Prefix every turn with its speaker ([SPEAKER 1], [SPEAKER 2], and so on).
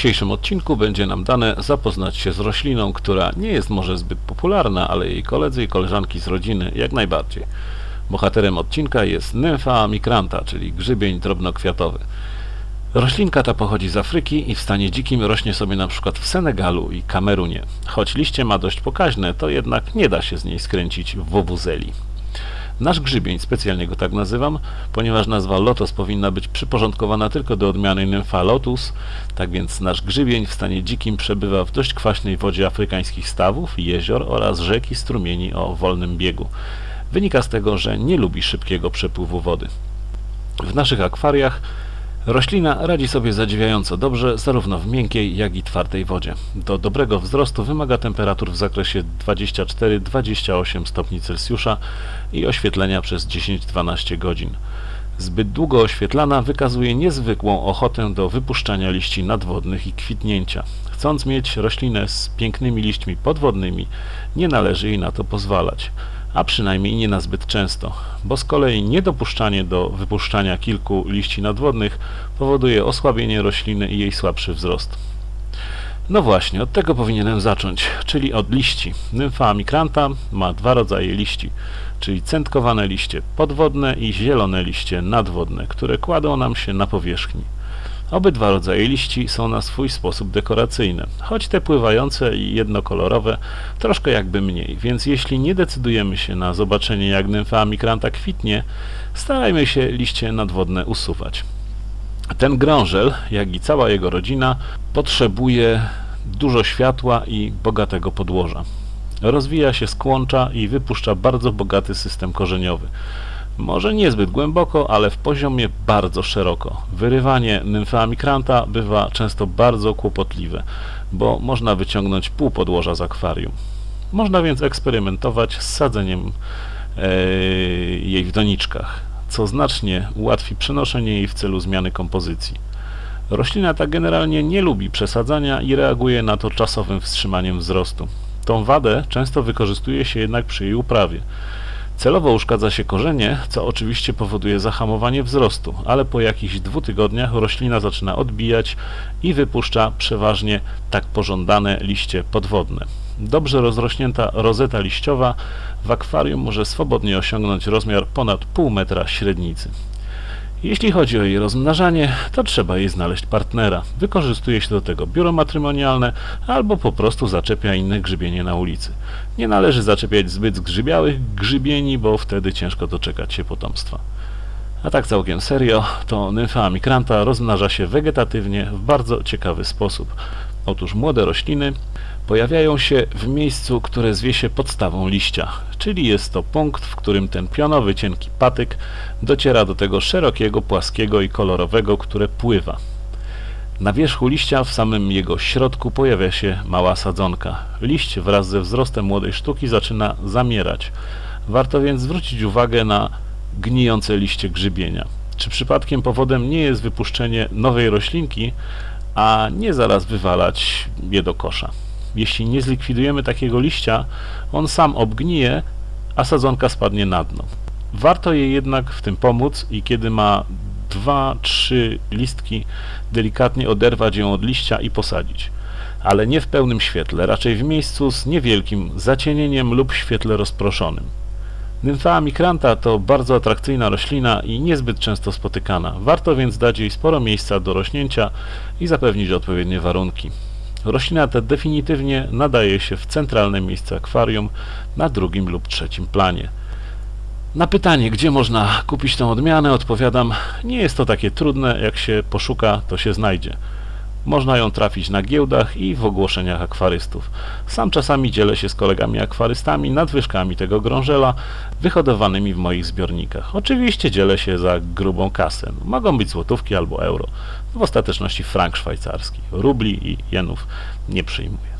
[SPEAKER 1] dzisiejszym odcinku będzie nam dane zapoznać się z rośliną, która nie jest może zbyt popularna, ale jej koledzy i koleżanki z rodziny jak najbardziej. Bohaterem odcinka jest Nymphaea micrantha, czyli grzybień drobnokwiatowy. Roślinka ta pochodzi z Afryki i w stanie dzikim rośnie sobie np. w Senegalu i Kamerunie. Choć liście ma dość pokaźne, to jednak nie da się z niej skręcić wowuzeli. Nasz grzybień, specjalnie go tak nazywam, ponieważ nazwa lotos powinna być przyporządkowana tylko do odmiany Nymphaea lotus, tak więc nasz grzybień w stanie dzikim przebywa w dość kwaśnej wodzie afrykańskich stawów, jezior oraz rzek i strumieni o wolnym biegu. Wynika z tego, że nie lubi szybkiego przepływu wody. W naszych akwariach roślina radzi sobie zadziwiająco dobrze zarówno w miękkiej, jak i twardej wodzie. Do dobrego wzrostu wymaga temperatur w zakresie 24-28 stopni Celsjusza i oświetlenia przez 10-12 godzin. Zbyt długo oświetlana wykazuje niezwykłą ochotę do wypuszczania liści nadwodnych i kwitnięcia. Chcąc mieć roślinę z pięknymi liśćmi podwodnymi, nie należy jej na to pozwalać, a przynajmniej nie na zbyt często, bo z kolei niedopuszczanie do wypuszczania kilku liści nadwodnych powoduje osłabienie rośliny i jej słabszy wzrost. No właśnie, od tego powinienem zacząć, czyli od liści. Nymphaea micrantha ma dwa rodzaje liści, czyli centkowane liście podwodne i zielone liście nadwodne, które kładą nam się na powierzchni. Obydwa rodzaje liści są na swój sposób dekoracyjne, choć te pływające i jednokolorowe troszkę jakby mniej, więc jeśli nie decydujemy się na zobaczenie, jak Nymphaea micrantha kwitnie, starajmy się liście nadwodne usuwać. Ten grążel, jak i cała jego rodzina, potrzebuje dużo światła i bogatego podłoża. Rozwija się z kłącza i wypuszcza bardzo bogaty system korzeniowy. Może niezbyt głęboko, ale w poziomie bardzo szeroko. Wyrywanie Nymphaea micrantha bywa często bardzo kłopotliwe, bo można wyciągnąć pół podłoża z akwarium. Można więc eksperymentować z sadzeniem jej w doniczkach, co znacznie ułatwi przenoszenie jej w celu zmiany kompozycji. Roślina ta generalnie nie lubi przesadzania i reaguje na to czasowym wstrzymaniem wzrostu. Tą wadę często wykorzystuje się jednak przy jej uprawie. Celowo uszkadza się korzenie, co oczywiście powoduje zahamowanie wzrostu, ale po jakichś 2 tygodniach roślina zaczyna odbijać i wypuszcza przeważnie tak pożądane liście podwodne. Dobrze rozrośnięta rozeta liściowa w akwarium może swobodnie osiągnąć rozmiar ponad pół metra średnicy. Jeśli chodzi o jej rozmnażanie, to trzeba jej znaleźć partnera. Wykorzystuje się do tego biuro matrymonialne albo po prostu zaczepia inne grzybienie na ulicy. Nie należy zaczepiać zbyt zgrzybiałych grzybieni, bo wtedy ciężko doczekać się potomstwa. A tak całkiem serio, to Nymphaea micrantha rozmnaża się wegetatywnie w bardzo ciekawy sposób. Otóż młode rośliny pojawiają się w miejscu, które zwie się podstawą liścia, czyli jest to punkt, w którym ten pionowy, cienki patyk dociera do tego szerokiego, płaskiego i kolorowego, które pływa. Na wierzchu liścia, w samym jego środku, pojawia się mała sadzonka. Liść wraz ze wzrostem młodej sztuki zaczyna zamierać. Warto więc zwrócić uwagę na gnijące liście grzybienia. Czy przypadkiem powodem nie jest wypuszczenie nowej roślinki, a nie zaraz wywalać je do kosza? Jeśli nie zlikwidujemy takiego liścia, on sam obgnije, a sadzonka spadnie na dno. Warto jej jednak w tym pomóc i kiedy ma 2-3 listki, delikatnie oderwać ją od liścia i posadzić. Ale nie w pełnym świetle, raczej w miejscu z niewielkim zacienieniem lub świetle rozproszonym. Nymphaea micrantha to bardzo atrakcyjna roślina i niezbyt często spotykana. Warto więc dać jej sporo miejsca do rośnięcia i zapewnić odpowiednie warunki. Roślina ta definitywnie nadaje się w centralne miejsce akwarium na 2. lub 3. planie. Na pytanie, gdzie można kupić tę odmianę, odpowiadam, nie jest to takie trudne, jak się poszuka, to się znajdzie. Można ją trafić na giełdach i w ogłoszeniach akwarystów. Sam czasami dzielę się z kolegami akwarystami nadwyżkami tego grążela wyhodowanymi w moich zbiornikach. Oczywiście dzielę się za grubą kasę. Mogą być złotówki albo euro. W ostateczności frank szwajcarski. Rubli i jenów nie przyjmuję.